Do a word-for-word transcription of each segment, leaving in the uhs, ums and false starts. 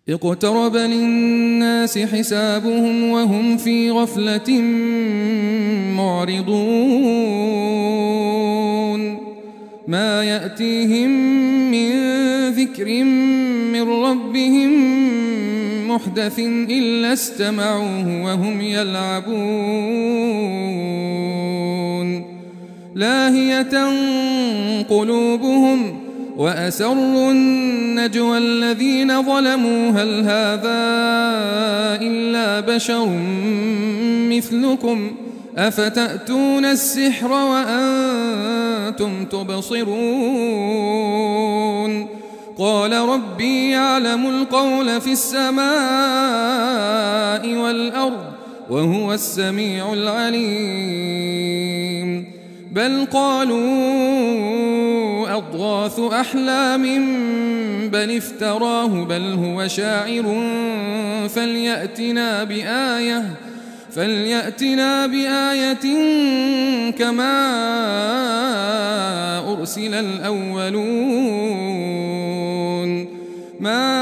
اقترب للناس حسابهم وهم في غفلة معرضون ما يأتيهم من ذكر من ربهم محدث إلا استمعوه وهم يلعبون لاهية قلوبهم وأسروا النجوى الذين ظلموا هل هذا إلا بشر مثلكم أفتأتون السحر وأنتم تبصرون قال ربي يعلم القول في السماء والأرض وهو السميع العليم بل قالوا أضغاث أحلام بل افتراه بل هو شاعر فليأتنا بآية فليأتنا بآية كما أرسل الأولون ما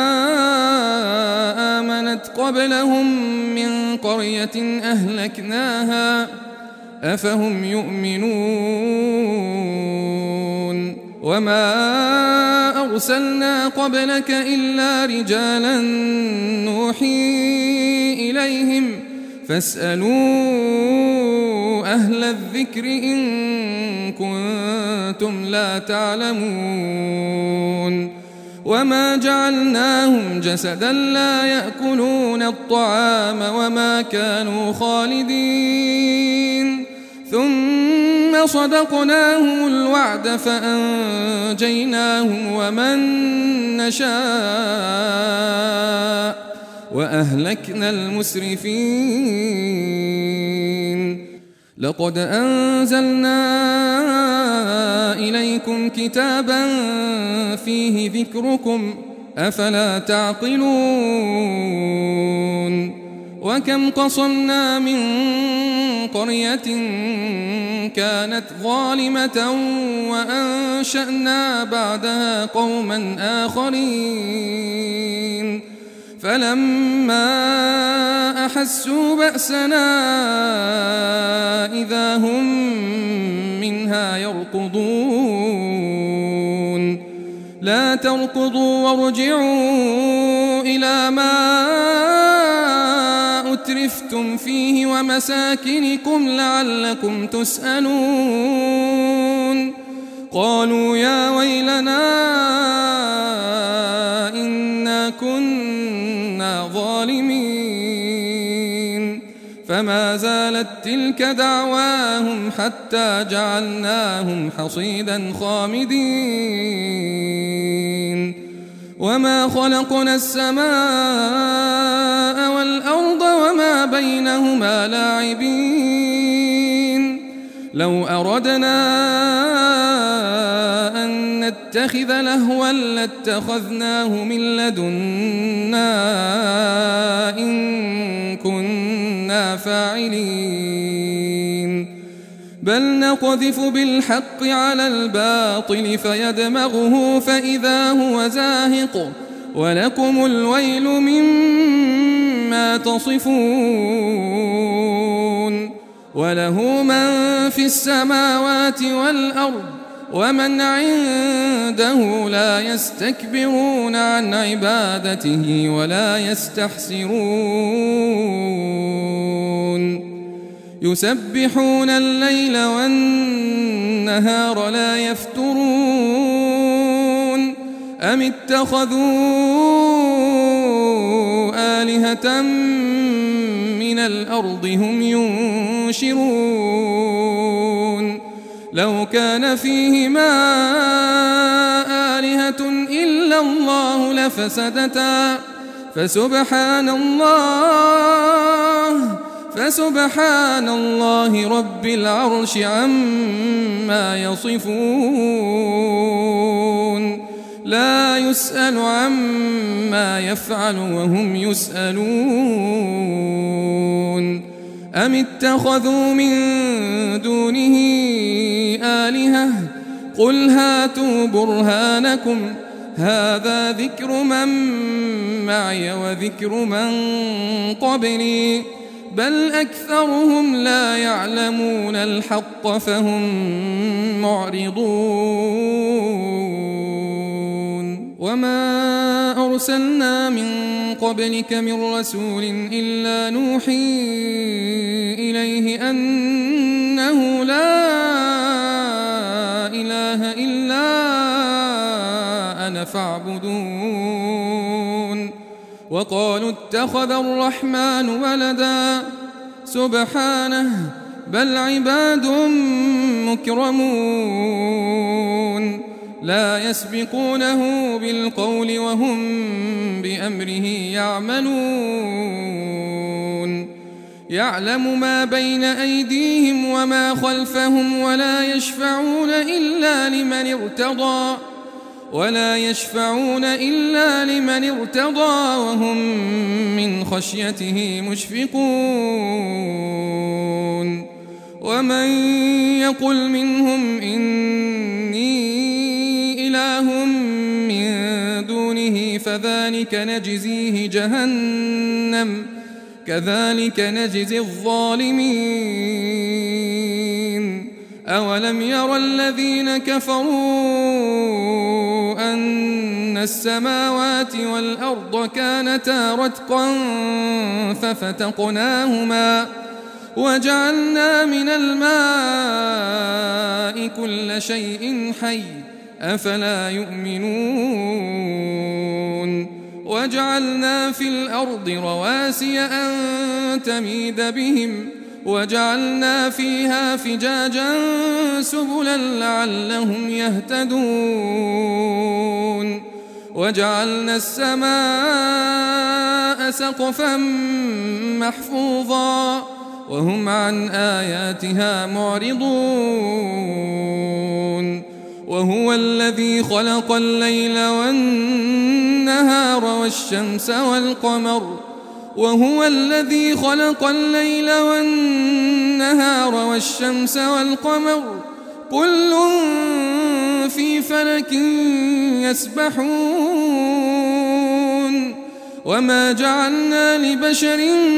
آمنت قبلهم من قرية أهلكناها أفهم يؤمنون وما أرسلنا قبلك إلا رجالا نوحي إليهم فاسألوا أهل الذكر إن كنتم لا تعلمون وما جعلناهم جسدا لا يأكلون الطعام وما كانوا خالدين ثم صدقناهم الوعد فأنجيناهم ومن نشاء وأهلكنا المسرفين لقد أنزلنا إليكم كتابا فيه ذكركم أفلا تعقلون وكم قصمنا من قرية كانت ظالمة وأنشأنا بعدها قوما آخرين فلما أحسوا بأسنا إذا هم منها يركضون لا تركضوا وارجعوا إلى ما أترفتم فيه ومساكنكم لعلكم تسألون قالوا يا ويلنا إنا كنا ظالمين فما زالت تلك دعواهم حتى جعلناهم حصيدا خامدين وما خلقنا السماء والأرض وما بينهما لاعبين لو أردنا أن نتخذ لهوا لاتخذناه من لدنا إن كنا فاعلين بل نقذف بالحق على الباطل فيدمغه فإذا هو زاهق ولكم الويل مما تصفون وله من في السماوات والأرض ومن عنده لا يستكبرون عن عبادته ولا يستحسرون يسبحون الليل والنهار لا يفترون أم اتخذوا آلهة من الأرض هم ينشرون لو كان فيهما آلهة إلا الله لفسدتا فسبحان الله فسبحان الله رب العرش عما يصفون لا يسأل عما يفعل وهم يسألون أم اتخذوا من دونه آلهة قل هاتوا برهانكم هذا ذكر من معي وذكر من قبلي بل أكثرهم لا يعلمون الحق فهم معرضون وما أرسلنا من قبلك من رسول إلا نوحي إليه أنه لا إله إلا أنا فاعبدون وقالوا اتخذ الرحمن ولدا سبحانه بل عباد مكرمون لا يسبقونه بالقول وهم بأمره يعملون يعلم ما بين أيديهم وما خلفهم ولا يشفعون إلا لمن ارتضى ولا يشفعون إلا لمن ارتضى وهم من خشيته مشفقون ومن يقل منهم إني إله من دونه فذلك نجزيه جهنم كذلك نجزي الظالمين أولم ير الذين كفروا أن السماوات والأرض كانتا رتقا ففتقناهما وجعلنا من الماء كل شيء حي أفلا يؤمنون وجعلنا في الأرض رواسي أن تميد بهم وجعلنا فيها فجاجا سبلا لعلهم يهتدون وجعلنا السماء سقفا محفوظا وهم عن آياتها معرضون وهو الذي خلق الليل والنهار والشمس والقمر وهو الذي خلق الليل والنهار والشمس والقمر كل في فلك يسبحون وما جعلنا لبشر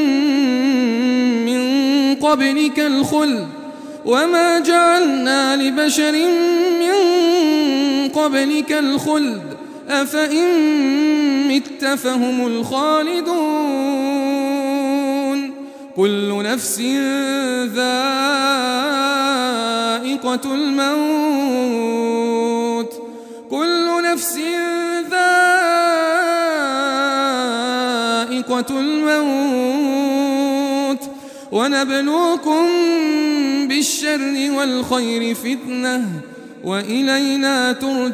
من قبلك الخلد وما جعلنا لبشر من قبلك الخلد أفإن مت فهم الخالدون كل نفس ذائقة الموت كل نفس ذائقة الموت ونبلوكم بالشر والخير فتنة وإلينا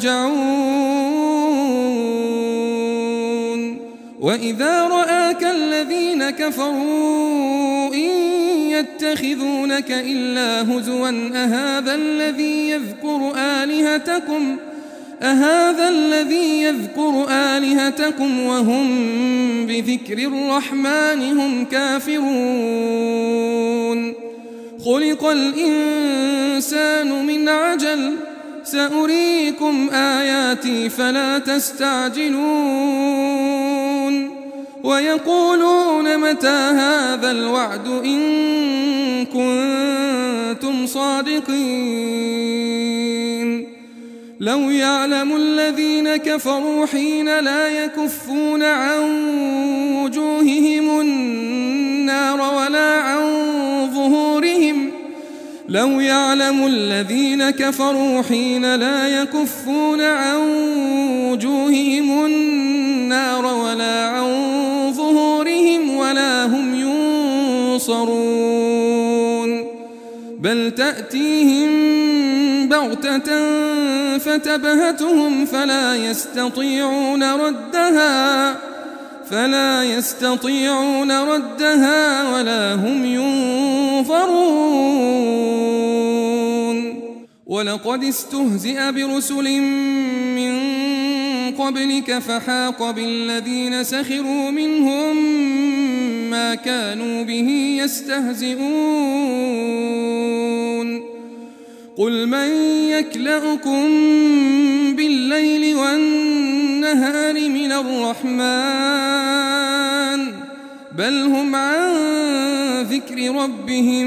ترجعون وإذا رآك الذين كفروا إن يتخذونك إلا هزوا أهذا الذي يذكر آلهتكم أهذا الذي يذكر آلهتكم وهم بذكر الرحمن هم كافرون خلق الإنسان من عجل سأريكم آياتي فلا تستعجلون ويقولون متى هذا الوعد إن كنتم صادقين لو يعلم الذين كفروا حين لا يكفون عن وجوههم النار ولا عن ظهورهم لو يعلم الذين كفروا حين لا يكفون عن وجوههم النار ولا عن ظهورهم ولا هم ينصرون بل تأتيهم بغتة فتبهتهم فلا يستطيعون ردها فلا يستطيعون ردها ولا هم ينظرون ولقد استهزئ برسل من قبلك فحاق بالذين سخروا منهم ما كانوا به يستهزئون قل من يكلؤكم بالليل والنهار من الرحمن بل هم عن ذكر ربهم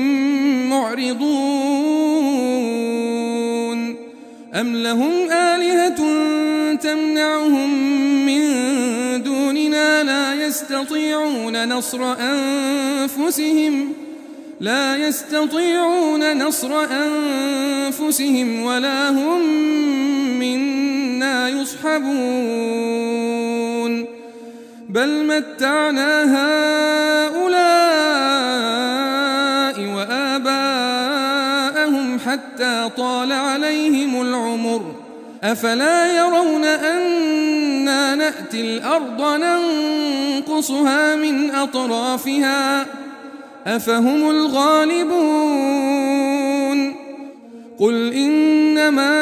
معرضون أم لهم آلهة تمنعهم من دوننا لا يستطيعون نصر أنفسهم لا يستطيعون نصر أنفسهم ولا هم منا يصحبون بل متعنا هؤلاء وآباءهم حتى طال عليهم العمر أفلا يرون أنا نأتي الأرض ننقصها من أطرافها أفهم الغالبون قل إنما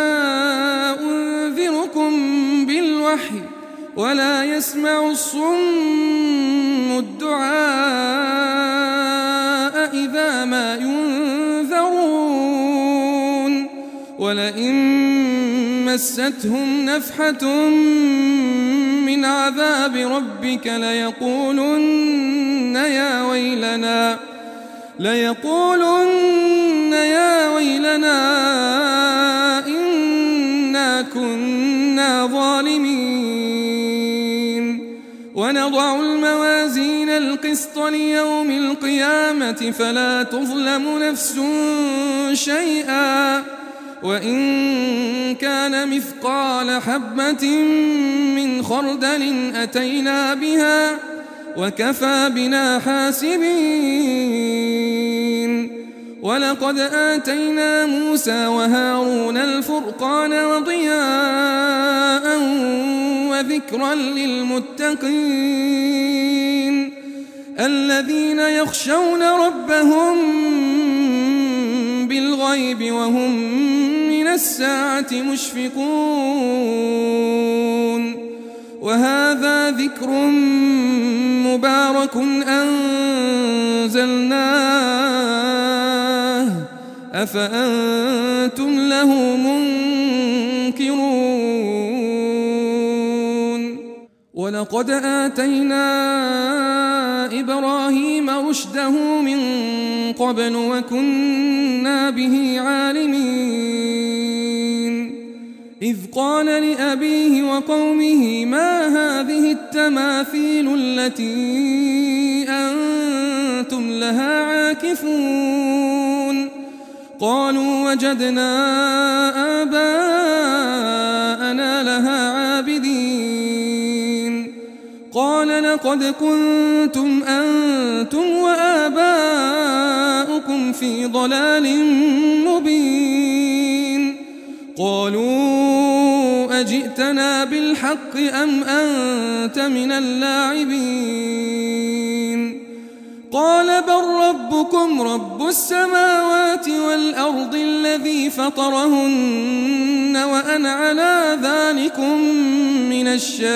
أنذركم بالوحي ولا يسمع الصم الدعاء إذا ما ينذرون ولئن مستهم نفحة من عذاب ربك ليقولن يا ويلنا ليقولن يا ويلنا إنا كنا ظالمين ونضع الموازين القسط ليوم القيامة فلا تظلم نفس شيئا وإن كان مثقال حبة من خردل أتينا بها وكفى بنا حاسبين ولقد آتينا موسى وهارون الفرقان وضياء وذكرا للمتقين الذين يخشون ربهم بالغيب وهم من الساعة مشفقون وهذا ذكر مبارك أنزلناه أفأنتم له منكرون ولقد آتينا إبراهيم رشده من قبل وكنا به عالمين إذ قال لأبيه وقومه ما هذه التماثيل التي أنتم لها عاكفون قالوا وجدنا آباءنا لها عابدين قال لقد كنتم أنتم وآباؤكم في ضلال مبين قالوا أجئتنا بالحق أم أنت من اللاعبين قال بل ربكم رب السماوات والأرض الذي فطرهن وأنا على ذلكم من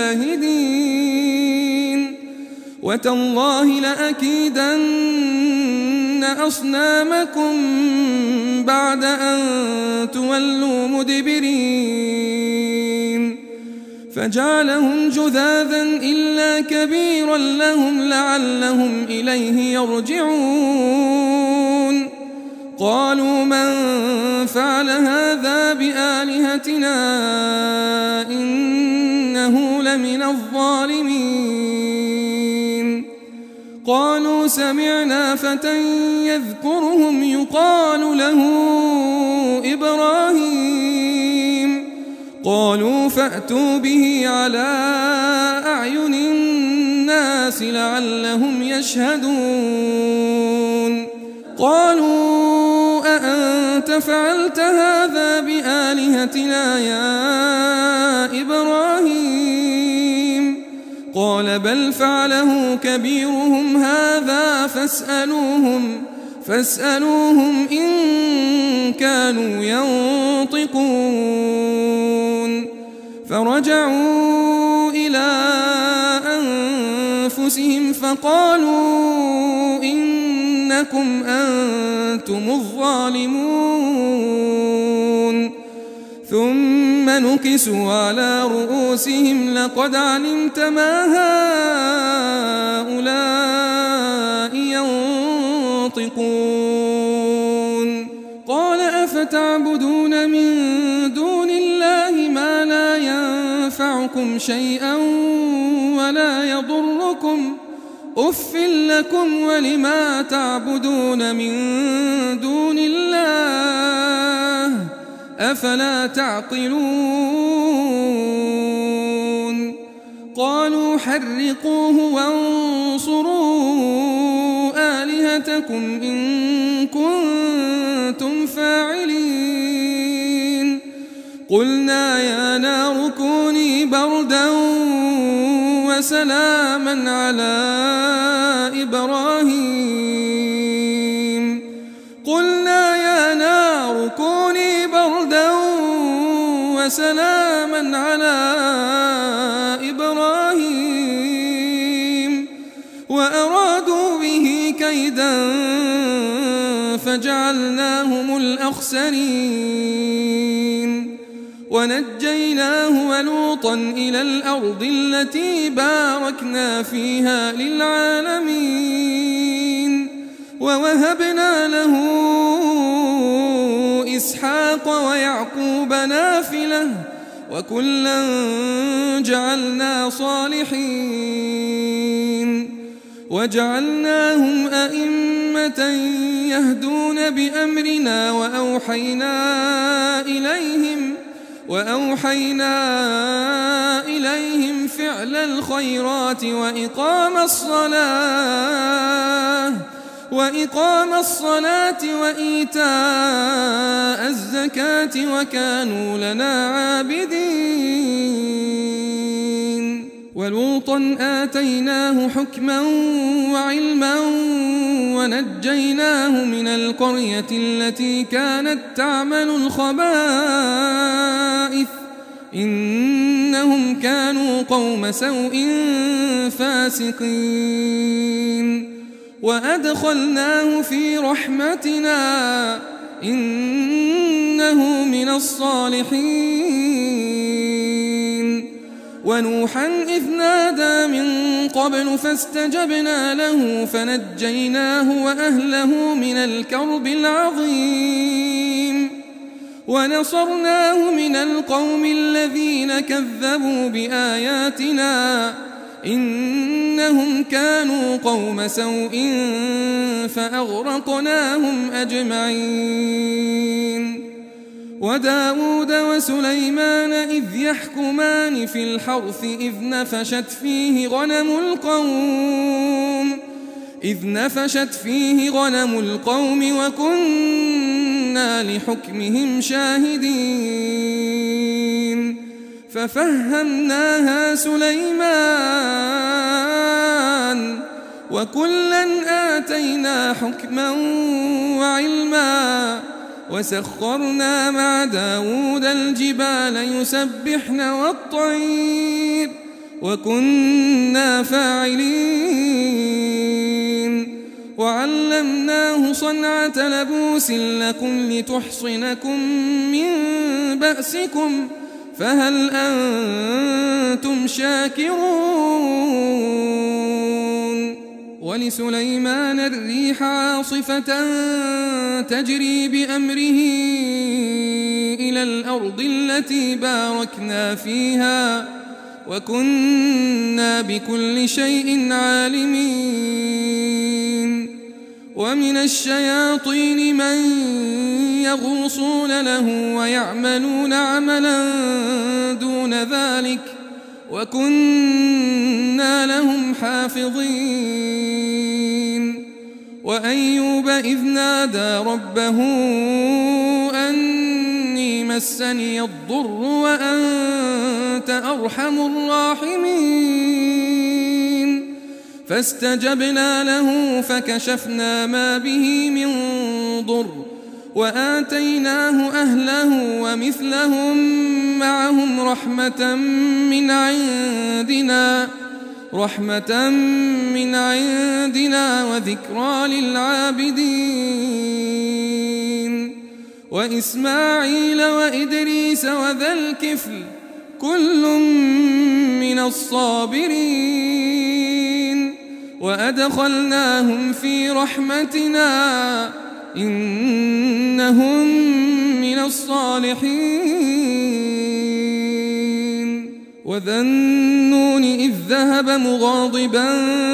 الشاهدين وتالله لأكيدن أصنامكم بعد أن تولوا مدبرين فجعلهم جذاذا إلا كبيرا لهم لعلهم إليه يرجعون قالوا من فعل هذا بآلهتنا إنه لمن الظالمين قالوا سمعنا فتى يذكرهم يقال له إبراهيم قالوا فأتوا به على أعين الناس لعلهم يشهدون قالوا أأنت فعلت هذا بآلهتنا يا إبراهيم قال بل فعله كبيرهم هذا فاسألوهم فاسألوهم إن كانوا ينطقون فرجعوا إلى أنفسهم فقالوا إنا إنكم أنتم الظالمون ثم نكسوا على رؤوسهم لقد علمت ما هؤلاء ينطقون قال أفتعبدون من دون الله ما لا ينفعكم شيئا ولا يضركم أف لكم ولما تعبدون من دون الله أفلا تعقلون قالوا حرقوه وانصروا آلهتكم إن كنتم فاعلين قلنا يا نار كوني بردا وسلاما على إبراهيم قلنا يا نار كوني بردا وسلاما على إبراهيم وأرادوا به كيدا فجعلناهم الأخسرين ونجيناه ولوطا إلى الأرض التي باركنا فيها للعالمين ووهبنا له إسحاق ويعقوب نافلة وكلا جعلنا صالحين وجعلناهم أئمة يهدون بأمرنا وأوحينا إليهم وأوحينا إليهم فعل الخيرات وإقام الصلاة وإقام الصلاة وإيتاء الزكاة وكانوا لنا عابدين ولوطا آتيناه حكما وعلما ونجيناه من القرية التي كانت تعمل الخبائث إنهم كانوا قوم سوء فاسقين وأدخلناه في رحمتنا إنه من الصالحين ونوحا إذ نادى من قبل فاستجبنا له فنجيناه وأهله من الكرب العظيم ونصرناه من القوم الذين كذبوا بآياتنا إنهم كانوا قوم سوء فأغرقناهم أجمعين وداود وسليمان إذ يحكمان في الحرث إذ نفشت فيه غنم القوم إذ نفشت فيه غنم القوم وكنا لحكمهم شاهدين ففهمناها سليمان وكلا آتينا حكما وعلما وسخرنا مع داود الجبال يسبحن والطير وكنا فاعلين وعلمناه صنعة لبوس لكم لتحصنكم من بأسكم فهل أنتم شاكرون ولسليمان الريح عاصفة تجري بأمره إلى الأرض التي باركنا فيها وكنا بكل شيء عالمين ومن الشياطين من يغوصون له ويعملون عملا دون ذلك وكنا لهم حافظين وأيوب إذ نادى ربه أني مسني الضر وأنت أرحم الراحمين فاستجبنا له فكشفنا ما به من ضر وآتيناه أهله ومثلهم معهم رحمة من عندنا رحمة من عندنا وذكرى للعابدين وإسماعيل وإدريس وذا الكفل كل من الصابرين وأدخلناهم في رحمتنا إنهم من الصالحين وذا النون إذ ذهب مغاضبا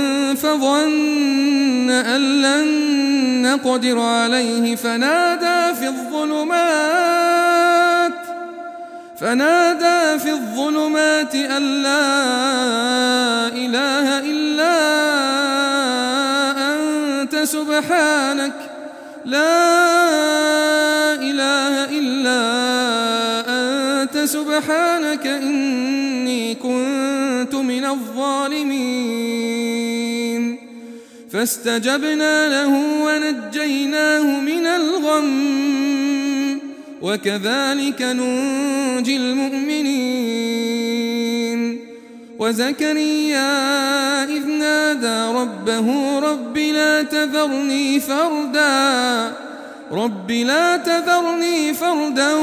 فظن أن لن نقدر عليه فنادى في الظلمات فنادى في الظلمات أن لا إله إلا أنت سبحانك لا إله إلا أنت سبحانك إني كنت من الظالمين فاستجبنا له ونجيناه من الغم وكذلك ننجي المؤمنين وزكريا إذ نادى ربه رب لا تذرني فردا رب لا تذرني فردا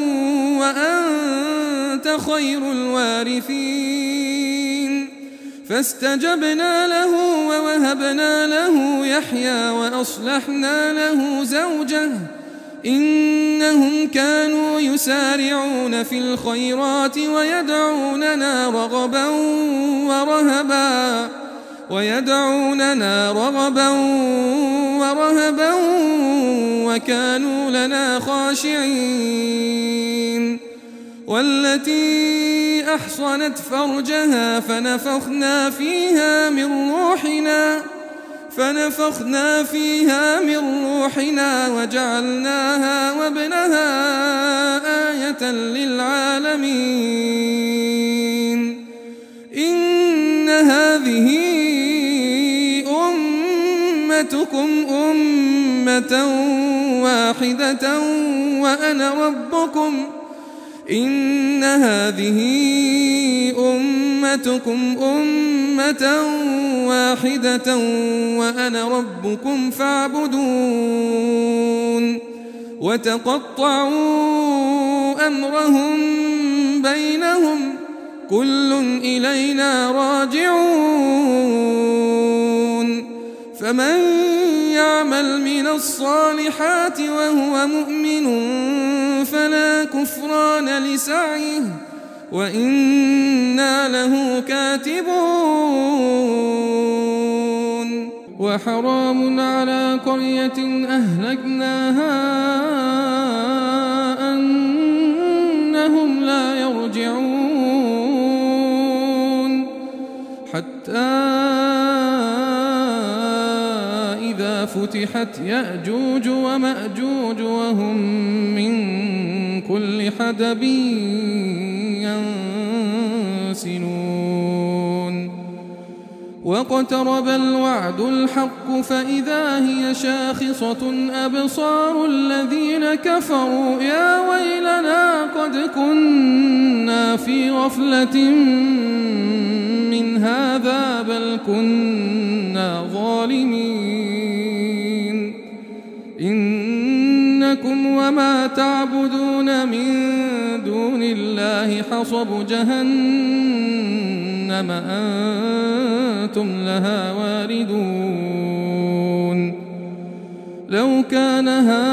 وأنت خير الوارثين فاستجبنا له ووهبنا له يحيى وأصلحنا له زوجه إنهم كانوا يسارعون في الخيرات ويدعوننا رغبا ورهبا ويدعوننا رغبا ورهبا وكانوا لنا خاشعين والتي أحصنت فرجها فنفخنا فيها من روحنا فنفخنا فيها من روحنا وجعلناها وابنها آية للعالمين إن هذه أمتكم أمة واحدة وأنا ربكم إن هذه أمتكم أمة واحدة وأنا ربكم فاعبدون وتقطعوا أمرهم بينهم كل إلينا راجعون فمن يعمل من الصالحات وهو مؤمن فلا كفران لسعيه وإنا له كاتبون وحرام على قرية أهلكناها أنهم لا يرجعون حتى فتحت يأجوج ومأجوج وهم من كل حدب ينسلون واقترب الوعد الحق فإذا هي شاخصة أبصار الذين كفروا يا ويلنا قد كنا في غفلة من هذا بل كنا ظالمين إنكم وما تعبدون من دون الله حصب جهنم أنتم لها واردون لو كان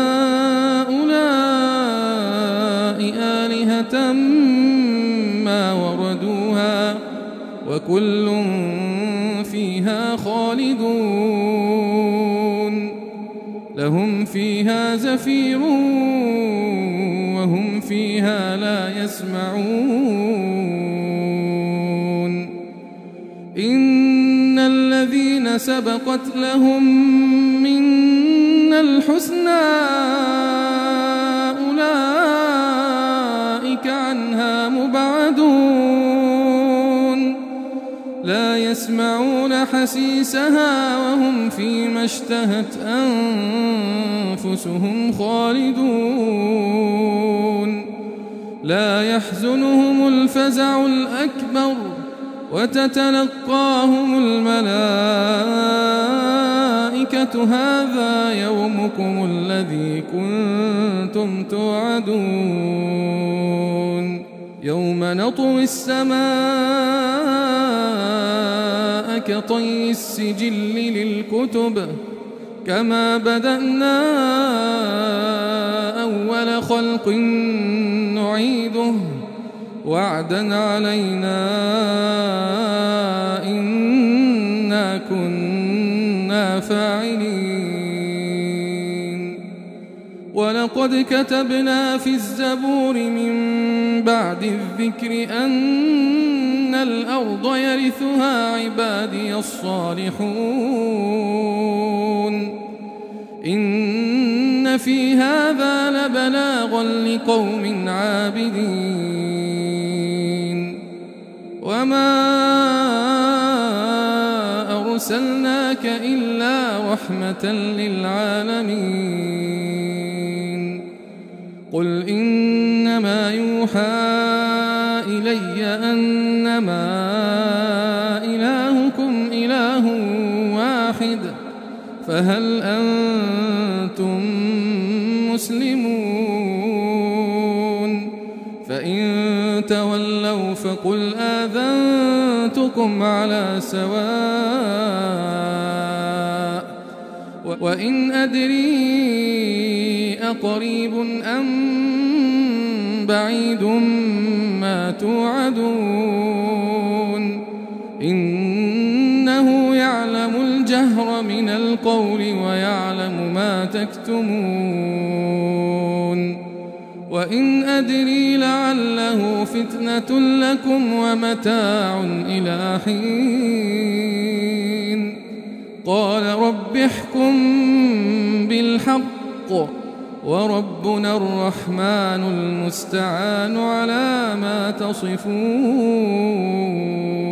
هؤلاء آلهة ما وردوها وكل فيها خالدون لهم فيها زفير وهم فيها لا يسمعون إن الذين سبقت لهم منا الحسنى أولئك عنها مبعدون لا يسمعون حسيسها وهم فيما اشتهت أنفسهم خالدون لا يحزنهم الفزع الأكبر وتتلقاهم الملائكة هذا يومكم الذي كنتم توعدون يوم نطوي السماء كطي السجل للكتب كما بدأنا أول خلق نعيده وعدا علينا إنا كنا فاعلين ولقد كتبنا في الزبور من بعد الذكر أن الأرض يرثها عبادي الصالحون إن في هذا لبلاغا لقوم عابدين وما أرسلناك إلا رحمة للعالمين قل إنما يوحى إلي أنما إلهكم إله واحد فهل أنتم مسلمون فإن تولوا فقل آذنتكم على سواء وإن أدري أقريب أم بعيد ما توعدون إنه يعلم الجهر من القول ويعلم ما تكتمون وإن أدري لعله فتنة لكم ومتاع إلى حين قال رب احكم بالحق وربنا الرحمن المستعان على ما تصفون.